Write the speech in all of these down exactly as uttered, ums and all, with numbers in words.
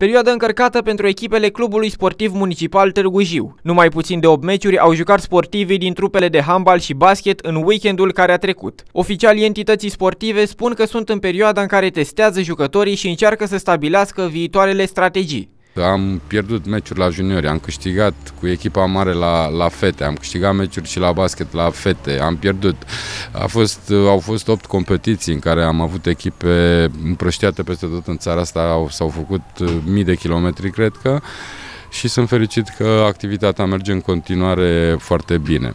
Perioadă încărcată pentru echipele Clubului Sportiv Municipal Târgu Jiu. Numai puțin de opt meciuri au jucat sportivii din trupele de handbal și basket în weekendul care a trecut. Oficialii entității sportive spun că sunt în perioada în care testează jucătorii și încearcă să stabilească viitoarele strategii. Am pierdut meciuri la juniori, am câștigat cu echipa mare la, la fete, am câștigat meciuri și la basket la fete, am pierdut. A fost, au fost opt competiții în care am avut echipe împrăștiate peste tot în țara asta, s-au făcut mii de kilometri, cred că, și sunt fericit că activitatea merge în continuare foarte bine.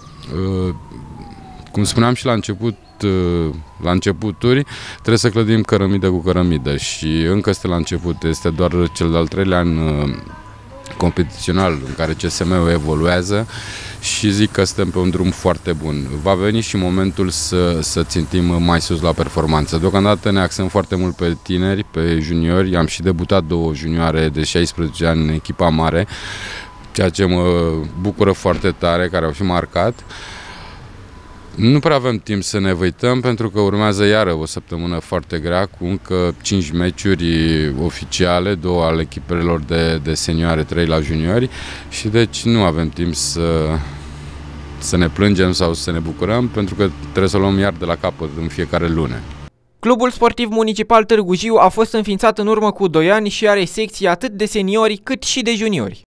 Cum spuneam și la început, la începuturi, trebuie să clădim cărămidă cu cărămidă și încă este la început, este doar cel de-al treilea an competițional în care C S M-ul evoluează și zic că suntem pe un drum foarte bun. Va veni și momentul să, să țintim mai sus la performanță. Deocamdată ne axăm foarte mult pe tineri, pe juniori, am și debutat două junioare de șaisprezece ani în echipa mare, ceea ce mă bucură foarte tare, care au și marcat. Nu prea avem timp să ne văităm pentru că urmează iară o săptămână foarte grea cu încă cinci meciuri oficiale, două ale echipelor de, de senioare, trei la juniori și deci nu avem timp să, să ne plângem sau să ne bucurăm pentru că trebuie să o luăm iar de la capăt în fiecare lună. Clubul Sportiv Municipal Târgu Jiu a fost înființat în urmă cu doi ani și are secții atât de seniori cât și de juniori.